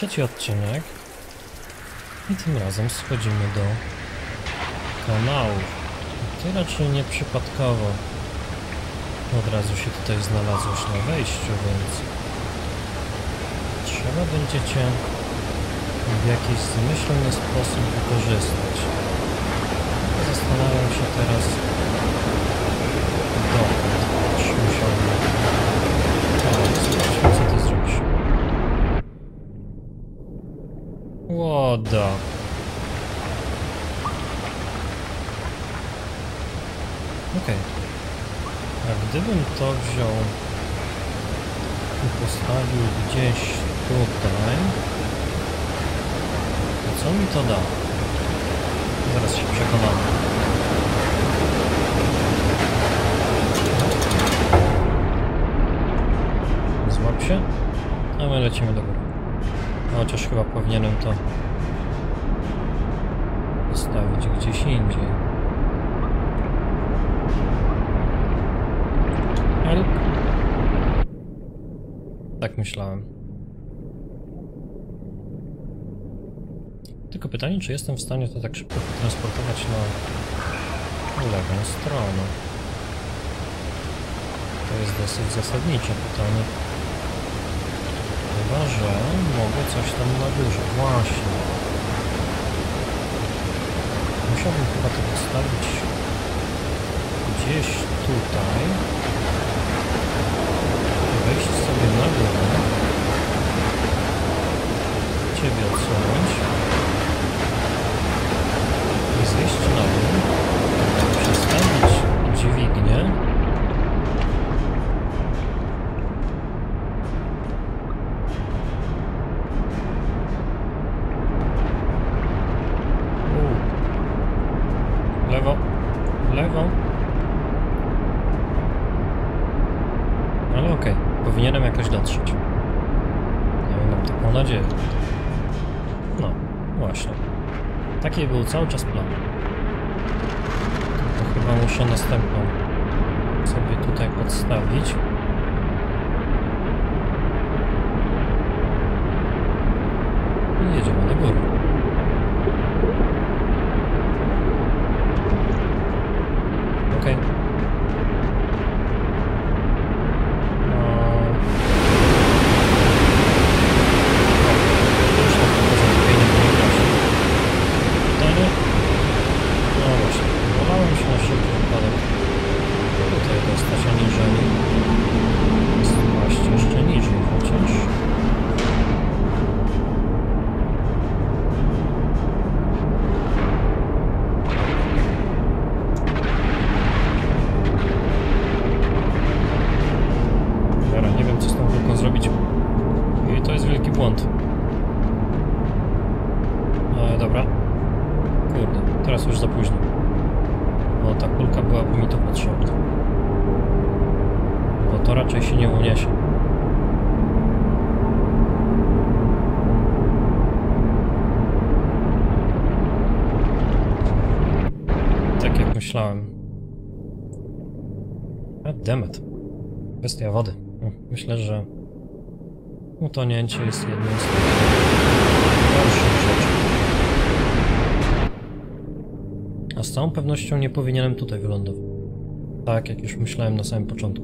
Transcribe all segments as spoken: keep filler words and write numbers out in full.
trzeci odcinek i tym razem schodzimy do kanału. Ty raczej nieprzypadkowo od razu się tutaj znalazłeś na wejściu, więc trzeba będzie cię w jakiś zmyślny sposób wykorzystać. Zastanawiam się teraz, dokąd musiałbym. Zobaczmy, co ty zrobisz. Łoda. Okej. Okay. A gdybym to wziął i postawił gdzieś tutaj, to co mi to da? Zaraz się przekonamy. Złap się, a my lecimy do góry. Chociaż chyba powinienem to postawić gdzieś indziej. Help. Tak myślałem. Tylko pytanie, czy jestem w stanie to tak szybko transportować na lewą stronę. To jest dosyć zasadnicze pytanie. Chyba że mogę coś tam na górze. Właśnie. Musiałbym chyba to postawić gdzieś tutaj. Wejść sobie na górę. Ciebie odsunąć. I zejść na dół. Przestawić dźwignię. Lewo, lewo. Ale okej, okay. Powinienem jakoś dotrzeć. Ja mam taką nadzieję. No, właśnie. Taki był cały czas plan. To chyba muszę następną sobie tutaj podstawić. I jedziemy do góry. Okej. Okay. Myślałem. Goddammit. Kwestia wody. Myślę, że utonięcie jest jedną z gorszych rzeczy. A z całą pewnością nie powinienem tutaj wylądować. Tak, jak już myślałem na samym początku.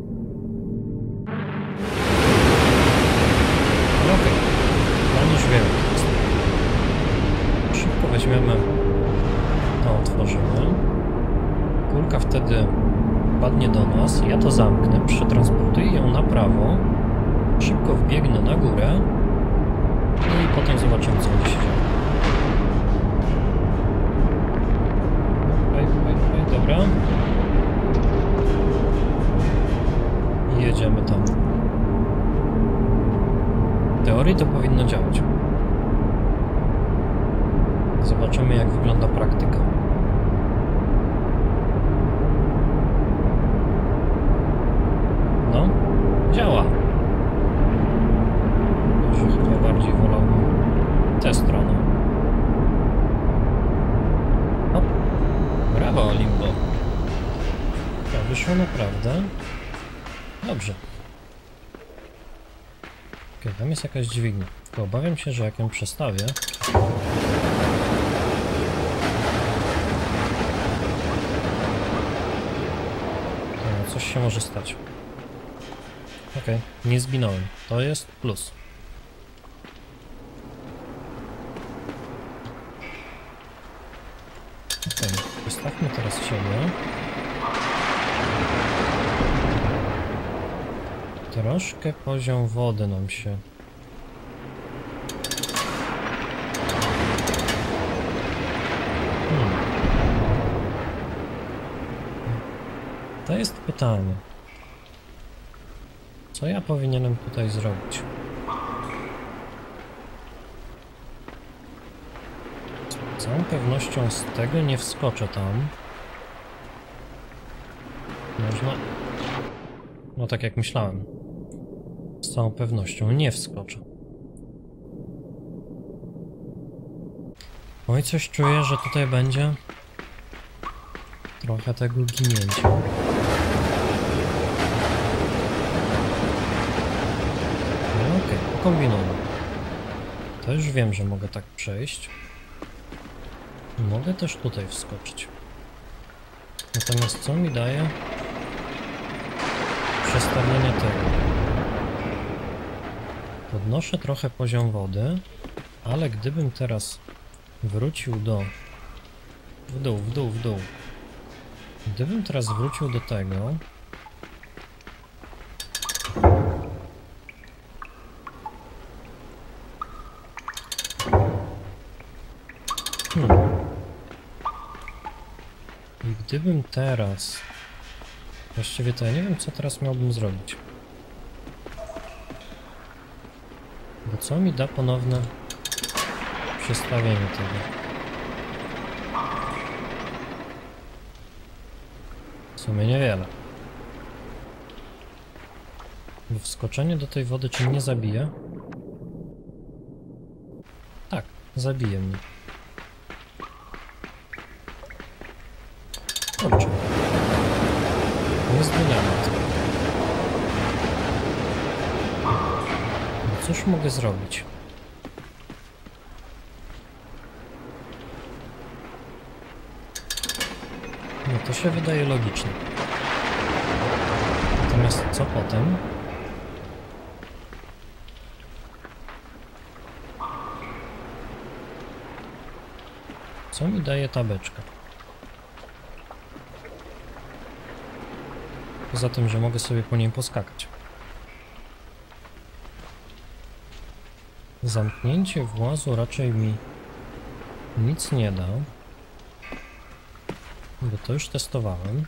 Ale okej. Okay. Ja już wiem, jak to jest. Szybko weźmiemy to, otworzymy. Kulka wtedy padnie do nas, ja to zamknę, przetransportuję ją na prawo, szybko wbiegnę na górę i potem zobaczymy, co będzie się działo. Okej, okej, okej, dobra. I jedziemy tam. W teorii to powinno działać. Zobaczymy, jak wygląda praktyka. No, działa. Może chyba bardziej wolałbym tę stronę. Hop. Brawo, Limbo. To wyszło naprawdę dobrze. Okay, tam jest jakaś dźwignia. Tylko obawiam się, że jak ją przestawię... to coś się może stać. Okej, okay, nie zginąłem. To jest plus. Okej, okay, postawmy teraz ciebie. Troszkę poziom wody nam się... Hmm. To jest pytanie. Co ja powinienem tutaj zrobić? Z całą pewnością z tego nie wskoczę tam. Można... No tak jak myślałem. Z całą pewnością nie wskoczę. Oj, coś czuję, że tutaj będzie trochę tego ginięcia. No okej, okay, pokombinujmy. To już wiem, że mogę tak przejść. Mogę też tutaj wskoczyć. Natomiast co mi daje przestawienie tego? Podnoszę trochę poziom wody, ale gdybym teraz wrócił do... w dół, w dół, w dół. Gdybym teraz wrócił do tego... Hmm. I gdybym teraz... Właściwie to ja nie wiem, co teraz miałbym zrobić. Bo co mi da ponowne przestawienie tego? W sumie niewiele. Bo wskoczenie do tej wody czy mnie zabije? Tak, zabije mnie. Kurczę. Jest dylemat. No cóż mogę zrobić? No to się wydaje logiczne. Natomiast co potem? Co mi daje ta beczka? Poza tym, że mogę sobie po niej poskakać. Zamknięcie włazu raczej mi nic nie da. Bo to już testowałem.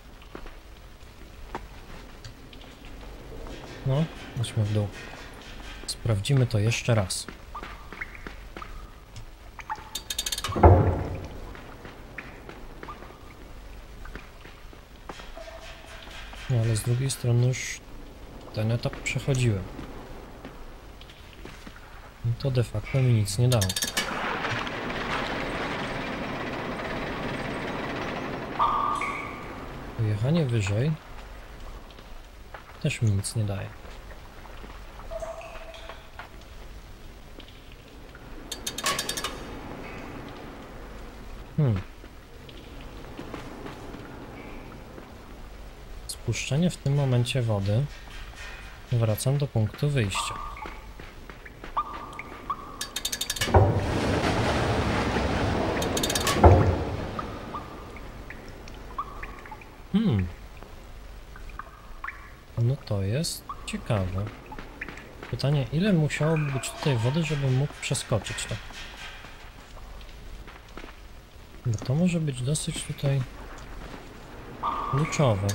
No, chodźmy w dół. Sprawdzimy to jeszcze raz. No, ale z drugiej strony już ten etap przechodziłem. No to de facto mi nic nie dało. Pojechanie wyżej też mi nic nie daje. Hmm. Spuszczenie w tym momencie wody. Wracam do punktu wyjścia. Hmm. No to jest ciekawe. Pytanie, ile musiałoby być tutaj wody, żebym mógł przeskoczyć to? Bo to może być dosyć tutaj kluczowe.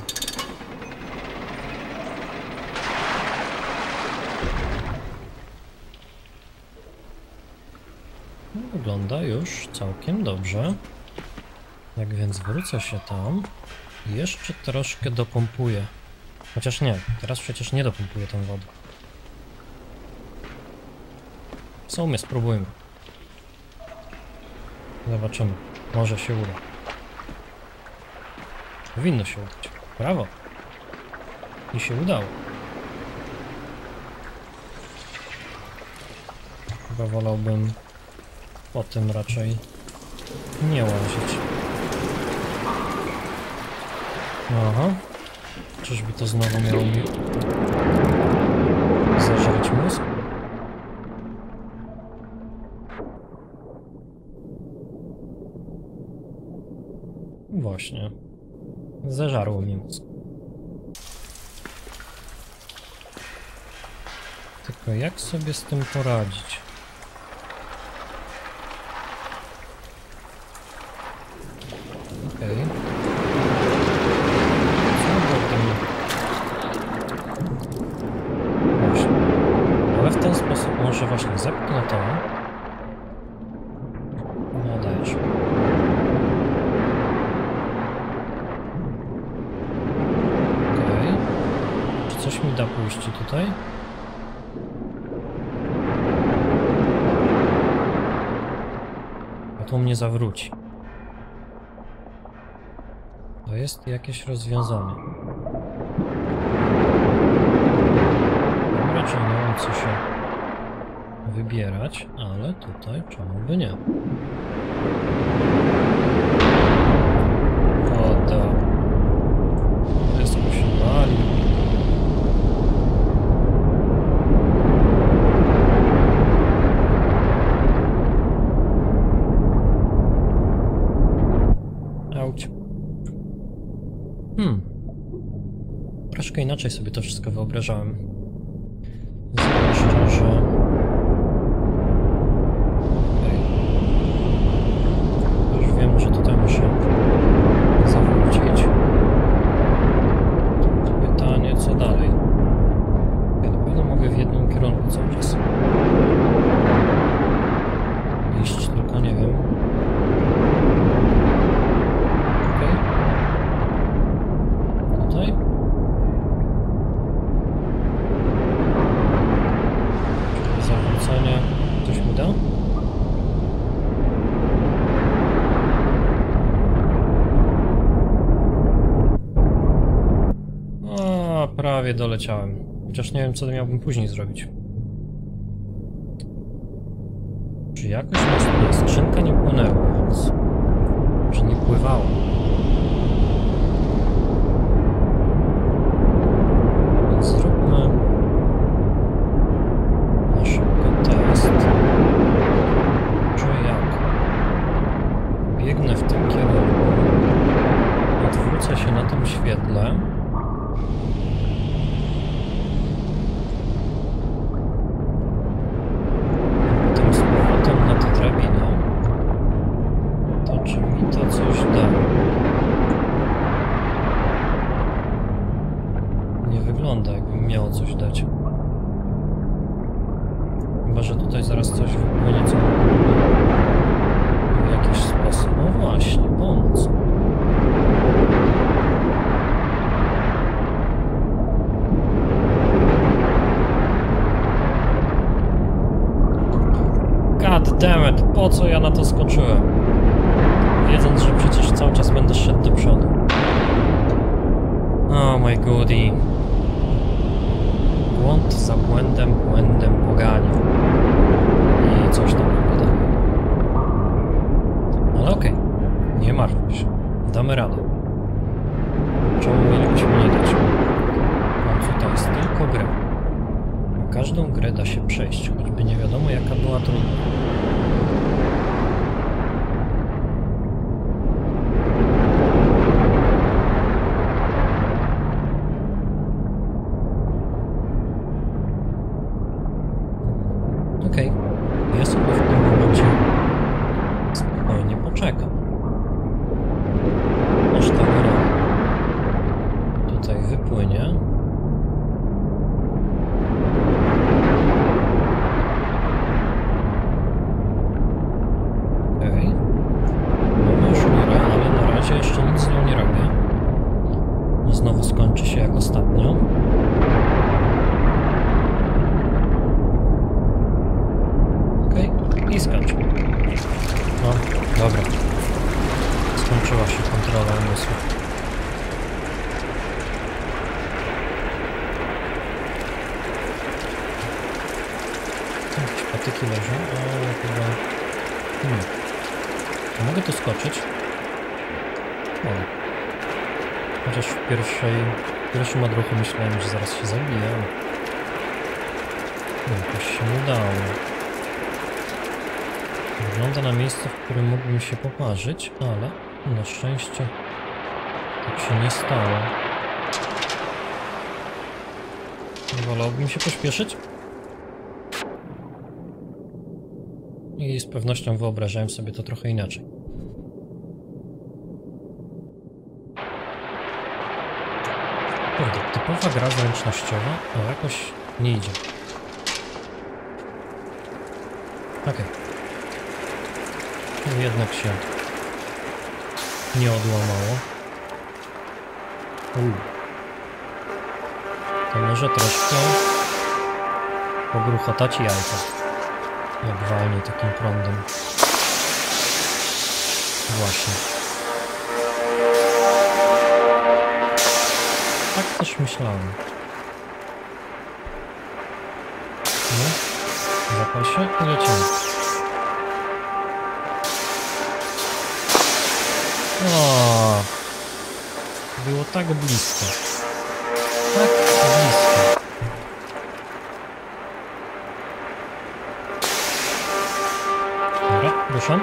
No, wygląda już całkiem dobrze. Jak więc wrócę się tam i jeszcze troszkę dopompuję. Chociaż nie, teraz przecież nie dopompuję tą wodę. W sumie spróbujmy. Zobaczymy. Może się uda. Powinno się udać. Brawo. I się udało. Chyba wolałbym po tym raczej nie łazić. Aha. Czyżby to znowu miało mi zażreć mózg? Właśnie. Zeżarło mi mózg. Tylko jak sobie z tym poradzić? Okej. Okay. Właśnie. Ale w ten sposób może właśnie zepchnę to. No dajesz. Okej. Okay. Czy coś mi da pójść tutaj? To mnie zawróci. To jest jakieś rozwiązanie. Raczej nie mam co się wybierać, ale tutaj czemu by nie? Woda. Wszystko się wali. Hmm. Troszkę inaczej sobie to wszystko wyobrażałem. Zwłaszcza, że... Okej. Już wiem, że tutaj muszę zawrócić. Pytanie, co dalej? Ja na pewno mogę w jednym kierunku cały czas iść, tylko nie wiem. Prawie doleciałem. Chociaż nie wiem, co miałbym później zrobić. Czy jakoś ta skrzynka nie płynęła, więc... Czy nie pływała? Więc zróbmy... na szybko test. Czy jak? Biegnę w tym kierunku. Odwrócę się na tym świetle. Coś dać. Chyba, że tutaj zaraz coś wypłynie, co w jakiś sposób. No właśnie, pomóc. God damn it, po co ja na to skoczyłem? Wiedząc, że przecież cały czas będę szedł do przodu. Oh my goodie. Błąd za błędem, błędem pogania. I coś tam wypada. Ale okej, okay. Nie martw się. Damy radę. Czemu mielibyśmy nie dać? W końcu to jest tylko gra. A każdą grę da się przejść, choćby nie wiadomo jaka była trudna. Okej, okay. Ja sobie w tym momencie spokojnie poczekam. Aż ta gra tutaj wypłynie. Okej. Okay. Mamy już górę, ale na razie jeszcze nic z nią nie robię. Znowu skończy się jak ostatnio. I skończy. No, dobra. Skończyła się kontrola umysłu. Jakieś patyki budynki leżą, ale chyba... Hmm. A mogę tu skoczyć? Mogę. Chociaż w pierwszej... w pierwszym odruchu myślałem, że zaraz się zabiję, ale... jakoś się udało. Wygląda na miejsce, w którym mógłbym się poparzyć, ale na szczęście tak się nie stało. Wolałbym się pośpieszyć. I z pewnością wyobrażałem sobie to trochę inaczej. Kurde, typowa gra zręcznościowa, a jakoś nie idzie. Okej. Okay. No jednak się nie odłamało. Uuu. To może troszkę pogruchotać jajka, jak walnie takim prądem. Właśnie. Tak też myślałem. No, zapal się i lecimy. O, było tak blisko. Tak blisko. Dobra, ruszam.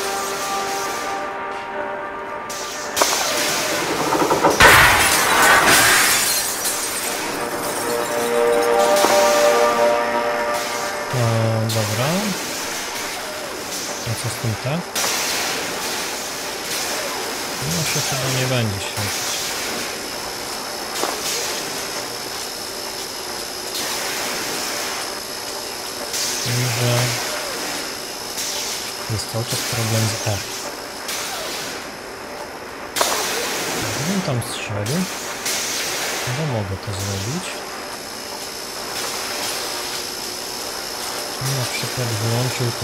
E, dobra. A co z tym te? No się chyba nie będzie świecić. Wiem, że jest cały czas problem z E. Gdybym tam strzelił, chyba mogę to zrobić. I na przykład wyłączył to.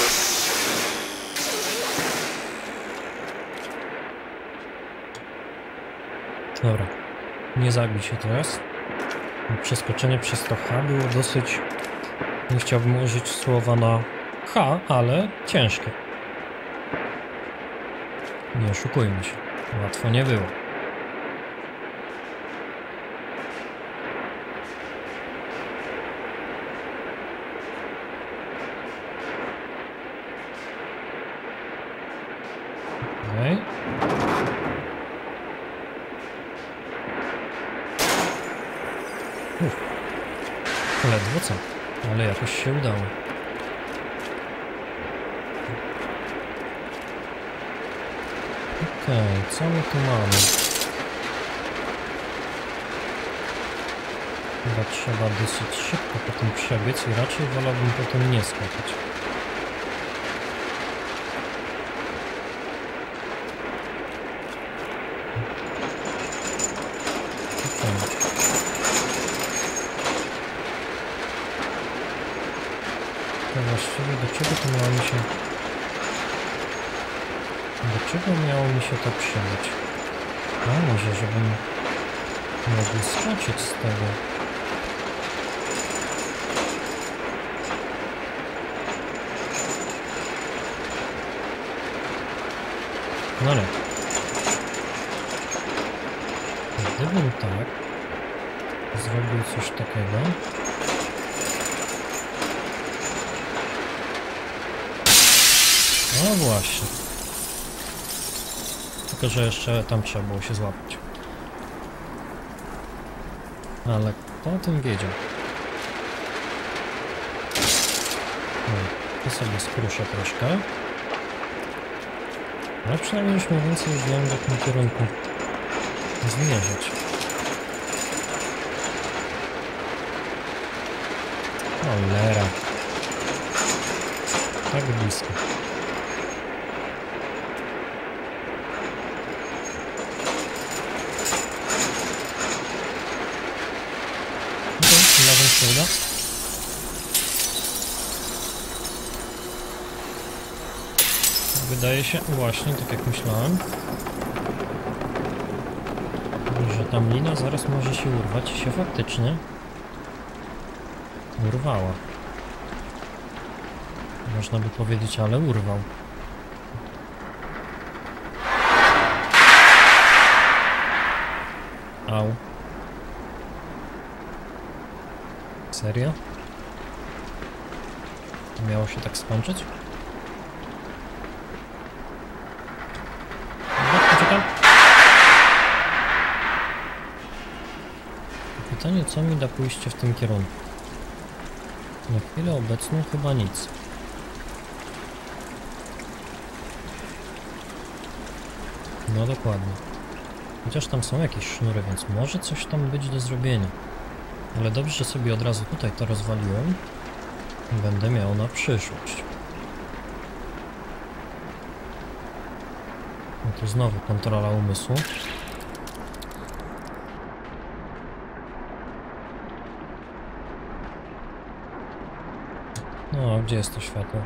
Dobra, nie zabij się teraz. Przeskoczenie przez to H było dosyć... Nie chciałbym użyć słowa na H, ale ciężkie. Nie oszukujmy się. Łatwo nie było. Okej. Uff. Ledwo co, ale jakoś się udało. Okej, okay, co my tu mamy? Chyba trzeba dosyć szybko po tym przebiec i raczej wolałbym potem nie skakać. Okay. To właściwie do czego to miało mi się... Do czego miało mi się to przydać? A może, żebym mógł skoczyć z tego. No nie. Gdybym tak zrobił coś takiego... No właśnie. Tylko że jeszcze tam trzeba było się złapać. Ale kto o tym wiedział? No, to sobie skruszę troszkę. Ale przynajmniej już mniej więcej wiem, w jakim kierunku zmierzyć. Cholera. Tak blisko. Razem się uda. Wydaje się, właśnie tak jak myślałem, że tam lina zaraz może się urwać i się faktycznie urwała. można by powiedzieć, ale urwał. Au. Serio? Miało się tak skończyć? Dobra, czekam. Pytanie, co mi da pójście w tym kierunku? Na chwilę obecną chyba nic. No dokładnie. Chociaż tam są jakieś sznury, więc może coś tam być do zrobienia. Ale dobrze, że sobie od razu tutaj to rozwaliłem. Będę miał na przyszłość. No tu znowu kontrola umysłu. No, gdzie jest to światło?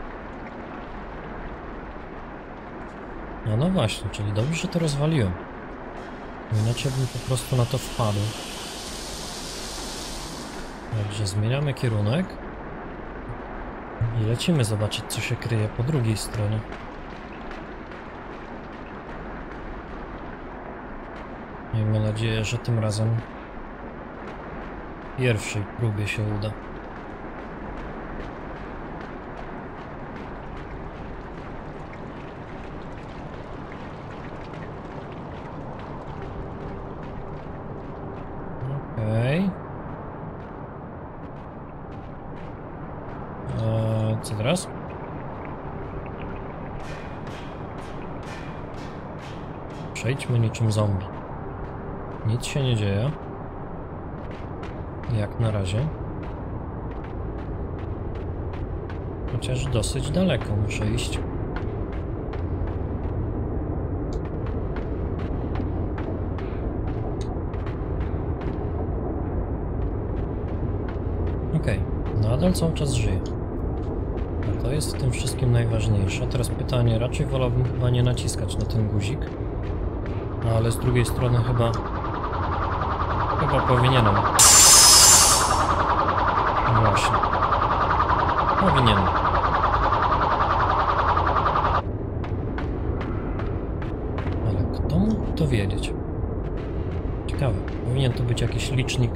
No, no właśnie, czyli dobrze, że to rozwaliłem. Inaczej bym po prostu na to wpadł. Dobrze, zmieniamy kierunek. I lecimy zobaczyć, co się kryje po drugiej stronie. Miejmy nadzieję, że tym razem w pierwszej próbie się uda. Okej. Eee, co teraz? Przejdźmy niczym zombie. Nic się nie dzieje. Jak na razie. Chociaż dosyć daleko muszę iść. Okej, okay. Nadal cały czas żyję. A to jest w tym wszystkim najważniejsze. Teraz pytanie, raczej wolałbym chyba nie naciskać na ten guzik. Ale z drugiej strony chyba... Chyba powinienem. No właśnie. Powinienem. Ale kto mógł to wiedzieć? Ciekawe. Powinien to być jakiś licznik.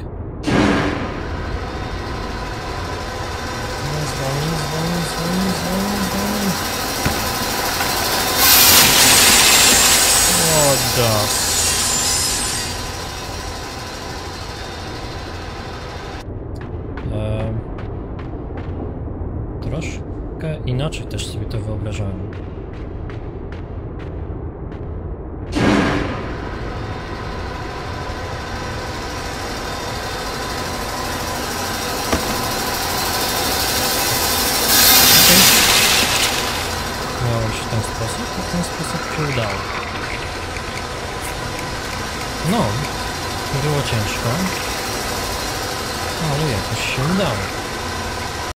No, zwolnij, zwolnij, zwolnij, zwolnij, zwolnij. What the... Troszkę inaczej też sobie to wyobrażałem. Miało się w ten sposób, a w ten sposób się udało. No, było ciężko, ale jakoś się udało.